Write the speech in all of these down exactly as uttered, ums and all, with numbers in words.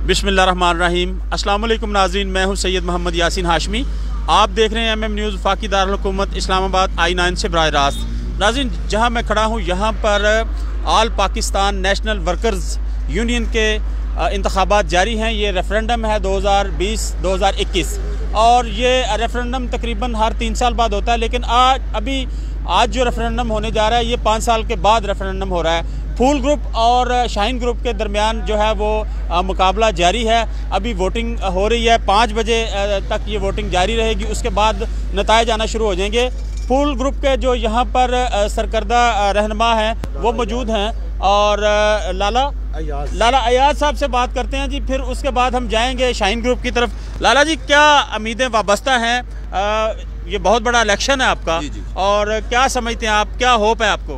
बिस्मिल्लाहिर्रहमानिर्रहीम। अस्सलाम वालेकुम नाज़रीन, मैं हूं सैयद मोहम्मद यासीन हाशमी। आप देख रहे हैं एम एम न्यूज़ वफाकी दारुल हुकूमत इस्लामाबाद आई नाइन से बराह रास्त। नाज़रीन, जहां मैं खड़ा हूं यहाँ पर all Pakistan national workers union के इंतखाबात जारी हैं। ये रेफरेंडम है दो हज़ार बीस दो हज़ार इक्कीस और ये रेफरेंडम तकरीबन हर तीन साल बाद होता है, लेकिन आज अभी आज जो रेफरेंडम होने जा रहा है ये पाँच साल के बाद रेफरेंडम हो रहा है। फूल ग्रुप और शाहीन ग्रुप के दरमियान जो है वो आ, मुकाबला जारी है। अभी वोटिंग हो रही है, पाँच बजे तक ये वोटिंग जारी रहेगी, उसके बाद नताइज आना शुरू हो जाएंगे। फूल ग्रुप के जो यहाँ पर सरकर्दा रहनुमा हैं वो मौजूद हैं और लाला लाला अयाज साहब से बात करते हैं जी, फिर उसके बाद हम जाएंगे शाहीन ग्रुप की तरफ। लाला जी, क्या उम्मीदें वाबस्ता हैं? ये बहुत बड़ा इलेक्शन है आपका, जी जी। और क्या समझते हैं आप, क्या होप है आपको?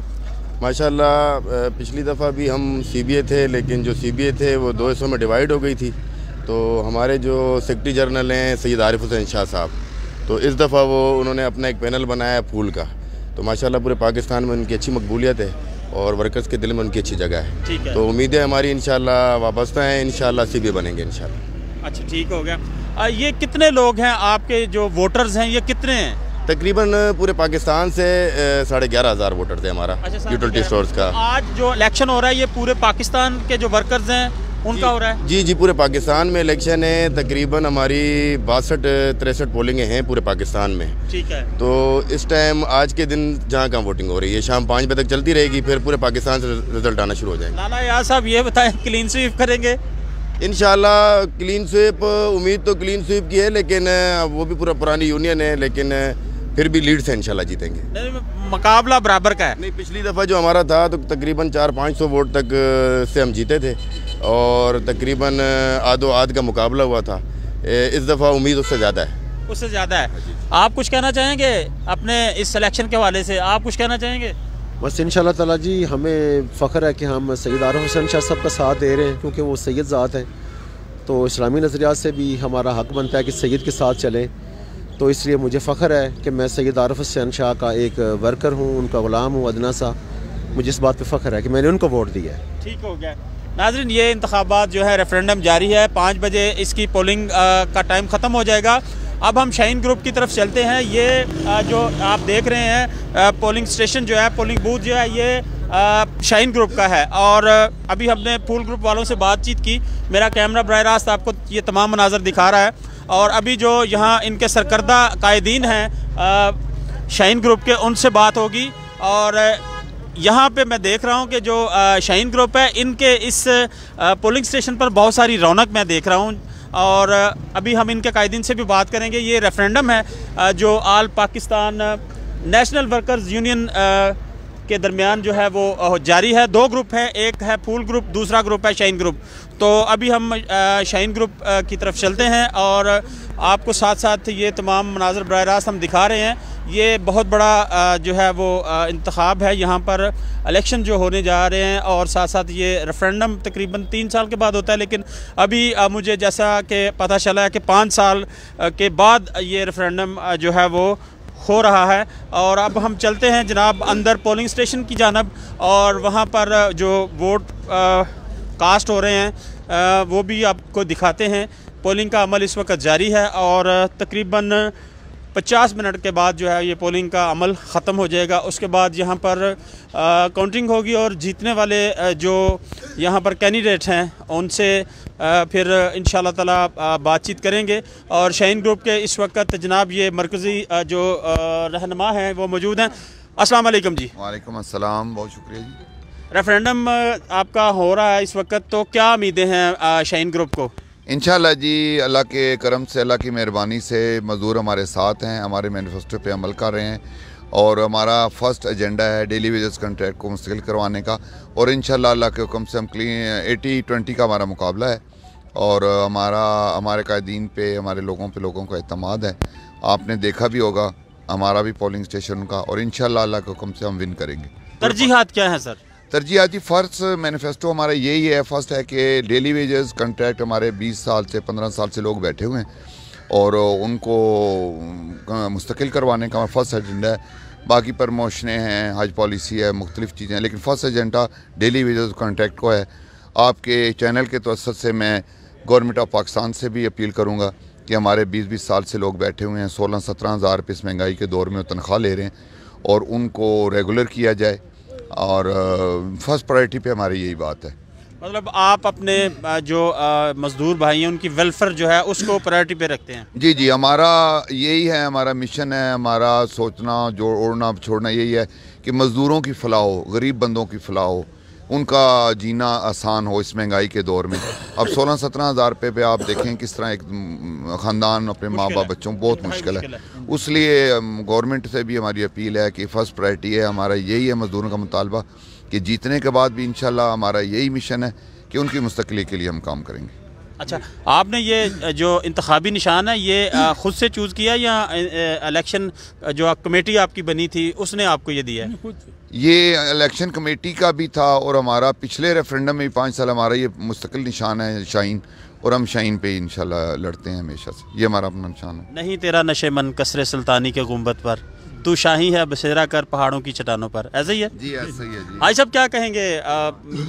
माशाल्लाह, पिछली दफ़ा भी हम सी बी ए थे, लेकिन जो सी बी ए थे वो दो हिस्सों में डिवाइड हो गई थी। तो हमारे जो सेक्रेटरी जनरल हैं सैयद आरिफ हुसैन शाह साहब, तो इस दफ़ा वो उन्होंने अपना एक पैनल बनाया फूल का। तो माशाल्लाह पूरे पाकिस्तान में उनकी अच्छी मकबूलियत है और वर्कर्स के दिल में उनकी अच्छी जगह है। ठीक है, तो उम्मीदें हमारी इंशाल्लाह वाबस्ता हैं, इंशाल्लाह सी बी ए बनेंगे इंशाल्लाह। अच्छा, ठीक हो गया। आ, ये कितने लोग हैं आपके जो वोटर्स हैं, ये कितने हैं? तकरीबन पूरे पाकिस्तान से साढ़े ग्यारह हज़ार वोटर थे हमारा यूटिलिटी स्टोर्स का। आज जो इलेक्शन हो रहा है ये पूरे पाकिस्तान के जो वर्कर्स हैं उनका हो रहा है? जी जी, पूरे पाकिस्तान में इलेक्शन है। तकरीबन हमारी बासठ तिरसठ पोलिंगें हैं पूरे पाकिस्तान में। ठीक है। तो इस टाइम आज के दिन जहाँ कहाँ वोटिंग हो रही है, शाम पाँच बजे तक चलती रहेगी, फिर पूरे पाकिस्तान से रिजल्ट आना शुरू हो जाएंगे। लाला यार साहब, ये बताएं, क्लीन स्वीप करेंगे? इंशाल्लाह क्लीन स्वीप, उम्मीद तो क्लीन स्वीप की है, लेकिन वो भी पूरा पुरानी यूनियन है, लेकिन फिर भी लीड से इंशाल्लाह जीतेंगे। नहीं, मुकाबला बराबर का है। नहीं, पिछली दफ़ा जो हमारा था तो तकरीबन चार पाँच सौ वोट तक से हम जीते थे और तकरीबन आधो आध का मुकाबला हुआ था। इस दफ़ा उम्मीद उससे ज़्यादा है। उससे ज़्यादा है। आप कुछ कहना चाहेंगे अपने इस सिलेक्शन के हवाले से? आप कुछ कहना चाहेंगे? बस इंशाल्लाह ताला जी, हमें फ़ख्र है कि हम सैयद आरिफ हुसैन शाह साहब का साथ दे रहे हैं, क्योंकि वो सैयद ज़ात हैं। तो इस्लामी नज़रियात से भी हमारा हक़ बनता है कि सैयद के साथ चलें। तो इसलिए मुझे फ़ख्र है कि मैं सैयद आरिफ हुसैन शाह का एक वर्कर हूँ, उनका ग़ुलाम हूँ, अदना सा। मुझे इस बात पे फ़ख्र है कि मैंने उनको वोट दिया है। ठीक हो गया। नाज़रीन, ये इंतखाबात जो है रेफरेंडम जारी है, पाँच बजे इसकी पोलिंग आ, का टाइम ख़त्म हो जाएगा। अब हम शाहीन ग्रुप की तरफ चलते हैं। ये आ, जो आप देख रहे हैं आ, पोलिंग स्टेशन जो है, पोलिंग बूथ जो है, ये शाहीन ग्रुप का है। और अभी हमने फूल ग्रुप वालों से बातचीत की। मेरा कैमरा बराह रास्त आपको ये तमाम मनाज़र दिखा रहा है। और अभी जो यहाँ इनके सरकर्दा कायदीन हैं शाहीन ग्रुप के, उनसे बात होगी। और यहाँ पे मैं देख रहा हूँ कि जो शाहीन ग्रुप है, इनके इस पोलिंग स्टेशन पर बहुत सारी रौनक मैं देख रहा हूँ। और अभी हम इनके कायदीन से भी बात करेंगे। ये रेफरेंडम है जो all Pakistan national workers union के दरमियान जो है वो जारी है। दो ग्रुप हैं, एक है फूल ग्रुप, दूसरा ग्रुप है शाहीन ग्रुप। तो अभी हम शाहीन ग्रुप की तरफ चलते हैं और आपको साथ साथ ये तमाम मनाज़र बराह रास्त हम दिखा रहे हैं। ये बहुत बड़ा जो है वो इंतखाब है, यहाँ पर इलेक्शन जो होने जा रहे हैं। और साथ साथ ये रेफरेंडम तकरीबन तीन साल के बाद होता है, लेकिन अभी मुझे जैसा कि पता चला है कि पाँच साल के बाद ये रेफरेंडम जो है वो हो रहा है। और अब हम चलते हैं जनाब अंदर पोलिंग स्टेशन की जानब, और वहाँ पर जो वोट आ, कास्ट हो रहे हैं आ, वो भी आपको दिखाते हैं। पोलिंग का अमल इस वक्त जारी है और तकरीबन पचास मिनट के बाद जो है ये पोलिंग का अमल ख़त्म हो जाएगा। उसके बाद यहाँ पर काउंटिंग होगी और जीतने वाले जो यहाँ पर कैंडिडेट हैं उनसे आ, फिर इंशाल्लाह ताला बातचीत करेंगे। और शाहीन ग्रुप के इस वक्त जनाब ये मरकज़ी जो रहनुमा हैं वो मौजूद हैं। अस्सलाम वालेकुम जी। वालेकुम अस्सलाम, बहुत शुक्रिया जी। रेफरेंडम आपका हो रहा है इस वक्त, तो क्या उम्मीदें हैं शाहीन ग्रुप को? इंशाल्लाह जी, अल्लाह के करम से, अल्लाह की मेहरबानी से मज़दूर हमारे साथ हैं, हमारे मैनिफेस्टो पे अमल कर रहे हैं। और हमारा फ़र्स्ट एजेंडा है डेली वेजेस कॉन्ट्रैक्ट को मुस्तकिल करवाने का। और इंशाल्लाह अल्लाह के हुक्म से हम क्लीन एटी ट्वेंटी का हमारा मुकाबला है। और हमारा हमारे कायदीन पे, हमारे लोगों पे लोगों का एतमाद है। आपने देखा भी होगा हमारा भी पोलिंग स्टेशन का, और इंशाल्लाह अल्लाह के हुक्म से हम विन करेंगे। तरजीहात क्या है सर? तरजीहाती फ़र्स्ट मैनिफेस्टो हमारा यही है, फर्स्ट है कि डेली वेजेस कॉन्ट्रैक्ट हमारे बीस साल से पंद्रह साल से लोग बैठे हुए हैं और उनको मुस्तकिल करवाने का फर्स्ट एजेंडा है। बाकी प्रमोशनें हैं, हज पॉलिसी है, मुख्तलिफ चीज़ें हैं, लेकिन first agenda daily wages contract को है। आपके चैनल के तवस्सुत से मैं गवर्नमेंट ऑफ पाकिस्तान से भी अपील करूँगा कि हमारे बीस बीस साल से लोग बैठे हुए हैं, सोलह सत्रह हज़ार रुपये इस महंगाई के दौर में तनख्वाह ले रहे हैं, और उनको रेगुलर किया जाए। और फर्स्ट प्रायोरिटी पे हमारी यही बात है। मतलब आप अपने जो मज़दूर भाई हैं उनकी वेलफेयर जो है उसको प्रायोरिटी पे रखते हैं? जी जी, हमारा यही है, हमारा मिशन है, हमारा सोचना जोड़ना छोड़ना यही है कि मज़दूरों की फलाह हो, गरीब बंदों की फलाह हो, उनका जीना आसान हो इस महंगाई के दौर में। अब सोलह सत्रह हज़ार रुपये पे आप देखें किस तरह एक ख़ानदान अपने माँ बाप बच्चों बहुत मुश्किल है। उसलिए गवर्नमेंट से भी हमारी अपील है कि फ़र्स्ट प्रायोरिटी है हमारा यही है मज़दूरों का मुतालबा कि जीतने के बाद भी इंशाल्लाह हमारा यही मिशन है कि उनकी मुस्तक़िली के लिए हम काम करेंगे। अच्छा, आपने ये जो इंतखाबी निशान है ये ख़ुद से चूज़ किया या इलेक्शन जो कमेटी आपकी बनी थी उसने आपको ये दिया है? ये इलेक्शन कमेटी का भी था और हमारा पिछले रेफरेंडम में पाँच साल हमारा ये मुस्तकिल निशान है शाहीन, और हम शाहीन पे इंशाल्लाह लड़ते हैं हमेशा से, ये हमारा अपना निशान है। नहीं तेरा नशे मन कसरे सुल्तानी के गुंबद पर, तू शाही है बसेरा कर पहाड़ों की चट्टानों पर, ऐसे ही है जी? ऐसे ही है जी। भाई साहब क्या कहेंगे, आ,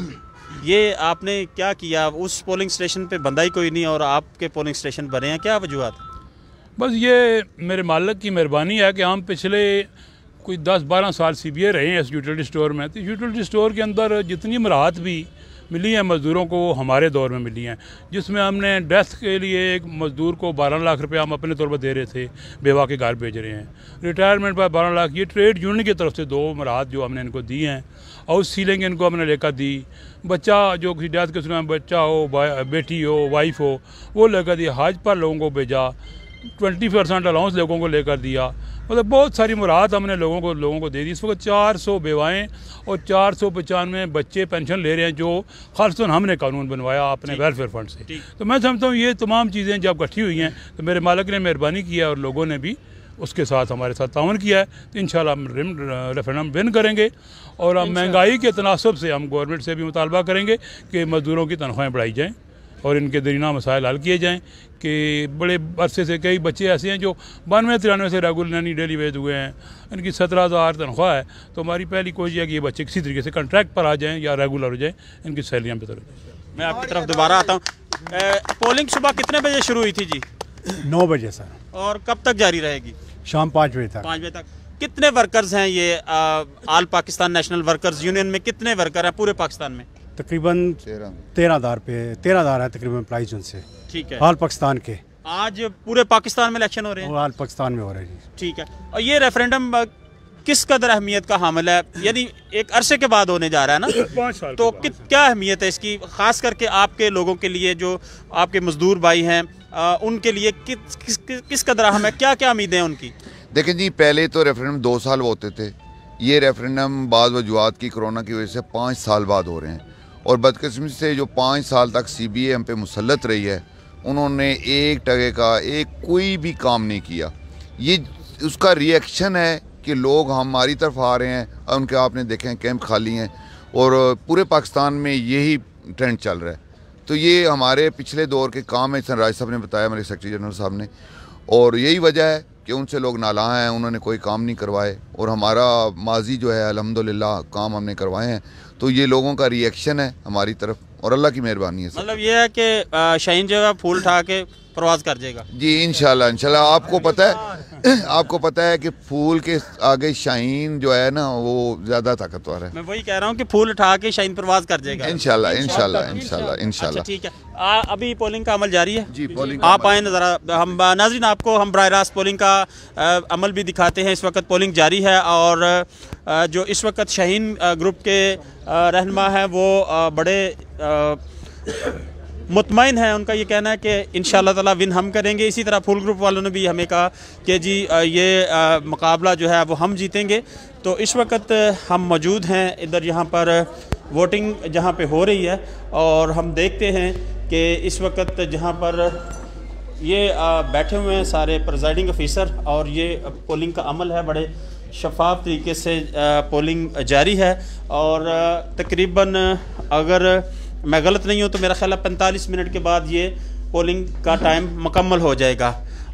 ये आपने क्या किया, उस पोलिंग स्टेशन पे बंदा ही कोई नहीं और आपके पोलिंग स्टेशन बने हैं, क्या वजूहत? बस ये मेरे मालिक की मेहरबानी है कि हम पिछले कोई दस बारह साल सी बी ए रहे हैं इस यूटिलिटी स्टोर में। तो यूटिलिटी स्टोर के अंदर जितनी मराहत भी मिली हैं मज़दूरों को वो हमारे दौर में मिली हैं, जिसमें हमने डेथ के लिए एक मज़दूर को बारह लाख रुपए हम अपने तौर पर दे रहे थे, बेवा के घर भेज रहे हैं। रिटायरमेंट पर बारह लाख, ये ट्रेड यूनियन की तरफ से दो मराहत जो हमने इनको दी हैं। हाउस सीलिंग इनको हमने लेकर दी। बच्चा जो किसी डेथ के समय बच्चा हो, बेटी हो, वाइफ हो, वो लेकर दी। हज पर लोगों को भेजा, ट्वेंटी परसेंट अलाउंस लोगों को लेकर दिया। मतलब बहुत सारी मुराद हमने लोगों को लोगों को दे दी। इस वक्त चार सौ बेवाएँ और चार सौ पचानवे बच्चे पेंशन ले रहे हैं, जो खासतौर हमने कानून बनवाया अपने वेलफेयर फंड से। तो मैं समझता हूँ ये तमाम चीज़ें जब इकट्ठी हुई हैं तो मेरे मालिक ने मेहरबानी किया और लोगों ने भी उसके साथ हमारे साथ तावन किया है। तो इंशाल्लाह हम रेफरेंडम विन करेंगे और हम महंगाई के तनासब से हम गवर्नमेंट से भी मुतालबा करेंगे कि मज़दूरों की तनख्वाहें बढ़ाई जाएँ और इनके दरीना मसाइल हल किए जाएँ। कि बड़े अरसे से कई बच्चे ऐसे हैं जो बानवे तिरानवे से रेगुलर नैनी डेली वेज हुए हैं, इनकी सत्रह हज़ार तनख्वाह है। तो हमारी पहली कोशिश है कि ये बच्चे किसी तरीके से कॉन्ट्रैक्ट पर आ जाएँ या रेगुलर हो जाएँ, इनकी सैलरियाँ बेहतर हो जाएँ। मैं आपकी तरफ दोबारा आता हूँ। पोलिंग सुबह कितने बजे शुरू हुई थी जी? नौ बजे सर। और कब तक जारी रहेगी? शाम पाँच बजे तक। पाँच बजे तक। कितने वर्कर्स हैं ये all Pakistan national workers union में? कितने वर्कर हैं पूरे पाकिस्तान में? तकरीबन तेरह हज़ार पे तेरह हज़ार है तकरीबन प्राइस उनसे। ठीक है। आल पाकिस्तान के। आज पूरे पाकिस्तान में इलेक्शन हो रहे हैं? आल पाकिस्तान में हो रहे हैं। ठीक है। और ये रेफरेंडम किस कदर अहमियत का हामिल है? यानी एक अरसे के बाद होने जा रहा है ना, पाँच साल तो कित क्या अहमियत है इसकी, खास करके आपके लोगों के लिए, जो आपके मजदूर भाई हैं आ, उनके लिए किस किस, किस, किस कदर अहम है? क्या क्या उम्मीदें हैं उनकी? देखें जी, पहले तो रेफरेंडम दो साल होते थे, ये रेफरेंडम बाद वजूहत की कोरोना की वजह से पाँच साल बाद हो रहे हैं। और बदकिस्मती से जो पाँच साल तक सी बी ए हम पे मुसल्लत रही है, उन्होंने एक टके का एक कोई भी काम नहीं किया। ये उसका रिएक्शन है कि लोग हमारी तरफ आ रहे हैं। उनके आपने देखे हैं कैंप खाली हैं और पूरे पाकिस्तान में यही ट्रेंड चल रहा है। तो ये हमारे पिछले दौर के काम है, सनराज साहब ने बताया, हमारे सेक्रेटरी जनरल साहब ने, और यही वजह है कि उनसे लोग नालां हैं, उन्होंने कोई काम नहीं करवाए। और हमारा माजी जो है अल्हम्दुलिल्लाह काम हमने करवाए हैं। तो ये लोगों का रिएक्शन है हमारी तरफ और अल्लाह की मेहरबानी है। मतलब ये है कि शाहीन जो है फूल उठा के प्रवास कर जाएगा जी इंशाल्लाह। इंशाल्लाह आपको पता है आपको पता है कि फूल के आगे शाहीन जो है ना वो ज़्यादा ताकतवर है। मैं वही कह रहा हूँ कि फूल उठा के शाहीन प्रवास कर जाएगा इंशाल्लाह इंशाल्लाह इंशाल्लाह इंशाल्लाह। अच्छा ठीक है। आ, अभी पोलिंग का अमल जारी है जी। पोलिंग आप आए ज़रा, हम नाज़रीन आपको हम बराह रास्त पोलिंग का आ, अमल भी दिखाते हैं। इस वक्त पोलिंग जारी है और आ, जो इस वक्त शाहीन ग्रुप के रहनुमा हैं वो आ, बड़े आ, मुतमईन है। उनका ये कहना है कि इंशाअल्लाह ताला विन हम करेंगे। इसी तरह फुल ग्रुप वालों ने भी हमें कहा कि जी ये मुकाबला जो है वो हम जीतेंगे। तो इस वक्त हम मौजूद हैं इधर, यहाँ पर वोटिंग जहाँ पे हो रही है और हम देखते हैं कि इस वक्त जहाँ पर ये बैठे हुए हैं सारे प्रिजाइडिंग ऑफिसर और ये पोलिंग का अमल है, बड़े शफाफ तरीके से पोलिंग जारी है। और तकरीबन अगर मैं गलत नहीं हूँ तो मेरा ख्याल है पैंतालीस मिनट के बाद ये पोलिंग का टाइम मुकम्मल हो जाएगा।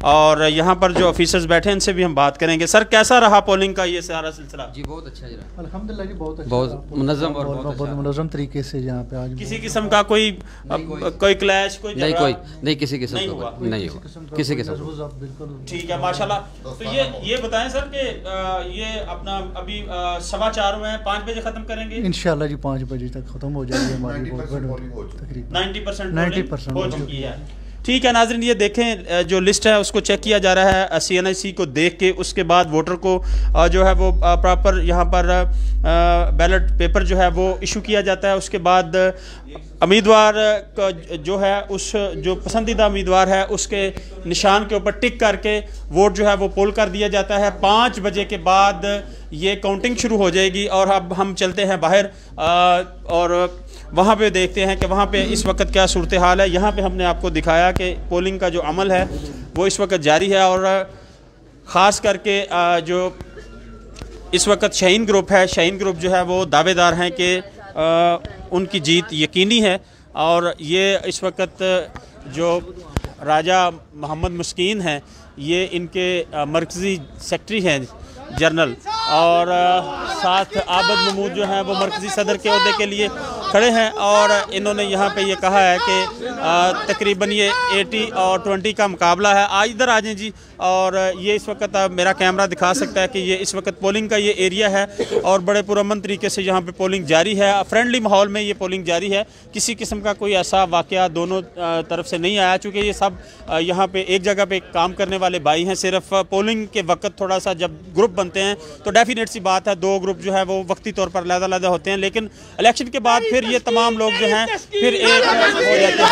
और यहाँ पर जो ऑफिसर्स बैठे हैं इनसे भी हम बात करेंगे। सर, कैसा रहा पोलिंग का ये सारा सिलसिला? जी बहुत अच्छा रहा, अल्हम्दुलिल्लाह जी, बहुत अच्छा, बहुत मुनज़्ज़म और बहुत मुनज़्ज़म तरीके से यहाँ पे आज किसी किस्म का कोई कोई क्लैश, कोई नहीं, कोई नहीं, किसी किस्म नहीं का हुआ, नहीं हुआ किसी किस्म। बिल्कुल ठीक है, माशाल्लाह। तो ये ये बताएं सर कि ये अपना अभी सवा चार हुए हैं, पाँच बजे खत्म करेंगे इंशाल्लाह जी, पाँच बजे तक खत्म हो जाएगी हमारी तकरीबन नाइन्टी परसेंट नाइन्टी परसेंट हो चुकी है। ठीक है नाज़रीन, ये देखें जो लिस्ट है उसको चेक किया जा रहा है सी एन आई सी को देख के, उसके बाद वोटर को जो है वो प्रॉपर यहाँ पर बैलेट पेपर जो है वो इशू किया जाता है। उसके बाद उम्मीदवार का जो है उस जो पसंदीदा उम्मीदवार है उसके निशान के ऊपर टिक करके वोट जो है वो पोल कर दिया जाता है। पाँच बजे के बाद ये काउंटिंग शुरू हो जाएगी और अब हम चलते हैं बाहर और वहाँ पे देखते हैं कि वहाँ पे इस वक्त क्या सूरत हाल है। यहाँ पे हमने आपको दिखाया कि पोलिंग का जो अमल है वो इस वक्त जारी है और ख़ास करके जो इस वक्त शाहीन ग्रुप है, शाहीन ग्रुप जो है वो दावेदार हैं कि उनकी जीत यकीनी है। और ये इस वक्त जो राजा मोहम्मद मुस्कीन हैं ये इनके मरकज़ी सेक्रेटरी हैं जनरल, और साथ आबद महमूद जो हैं वो मरकज़ी सदर के ओहदे के लिए खड़े हैं। और इन्होंने यहाँ पे ये कहा है कि तकरीबन ये अस्सी और बीस का मुकाबला है। आज इधर आ जाएं जी। और ये इस वक्त मेरा कैमरा दिखा सकता है कि ये इस वक्त पोलिंग का ये एरिया है और बड़े पुरअमन तरीके से यहाँ पे पोलिंग जारी है। फ्रेंडली माहौल में ये पोलिंग जारी है, किसी किस्म का कोई ऐसा वाक़या दोनों तरफ से नहीं आया, चूँकि ये सब यहाँ पे एक जगह पे काम करने वाले भाई हैं। सिर्फ पोलिंग के वक्त थोड़ा सा जब ग्रुप बनते हैं तो डेफिनेट सी बात है दो ग्रुप जो है वो वक्ती तौर पर अलग-अलग होते हैं, लेकिन इलेक्शन के बाद फिर ये तमाम लोग जो हैं फिर एक हो जाते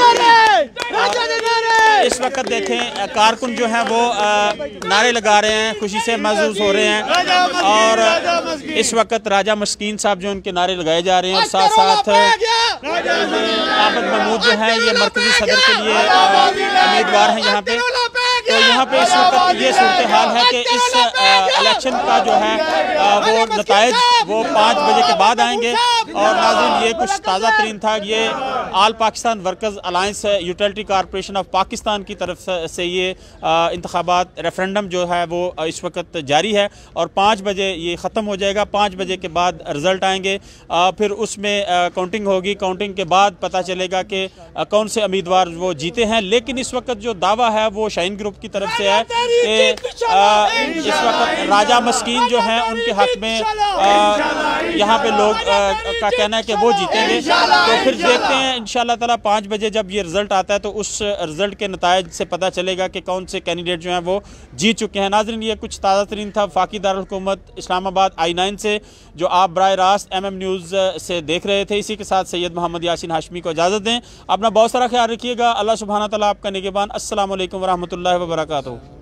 हैं। इस वक्त देखें कारकुन जो हैं वो नारे लगा रहे हैं, खुशी से महसूस हो रहे हैं। और इस वक्त राजा मस्कीन साहब जो उनके नारे लगाए जा रहे हैं और साथ साथ आबद महमूद जो है ये मरकजी सदर के लिए उम्मीदवार हैं यहाँ पे। तो यहाँ पे इस वक्त ये सूरत हाल है कि इस इलेक्शन का जो है वो नताइज वो पाँच बजे के बाद आएंगे। और नाज़रीन ये कुछ ताज़ा तरीन था, ये all Pakistan workers alliance utility corporation of Pakistan की तरफ से ये इंतखाबात रेफरेंडम जो है वो इस वक्त जारी है और पाँच बजे ये ख़त्म हो जाएगा। पाँच बजे के बाद रिज़ल्ट आएंगे, फिर उसमें काउंटिंग होगी। काउंटिंग के बाद पता चलेगा कि कौन से उम्मीदवार वो जीते हैं। लेकिन इस वक्त जो दावा है वो शाहीन ग्रुप की तरफ से है कि इस वक्त राजा मस्कीन जो हैं उनके हक में यहाँ पे लोग आ, का कहना है कि वो जीतेंगे। तो फिर देखते हैं इंशाल्लाह ताला पाँच बजे जब ये रिज़ल्ट आता है तो उस रिज़ल्ट के नताइज से पता चलेगा कि कौन से कैंडिडेट जो हैं वो जीत चुके हैं। नाज़रीन ये कुछ ताज़ा तरीन था फाकी दारुल हुकूमत इस्लामाबाद आई नाइन से, जो आप बराह रास्त एम एम न्यूज़ से देख रहे थे। इसी के साथ सैयद मोहम्मद यासीन हाशमी को इजाज़त दें। अपना बहुत सारा ख्याल रखिएगा। अल्लाह सुब्हाना तआला आपका निगहबान। अस्सलामु अलैकुम व रहमतुल्लाहि व बरकातुहू।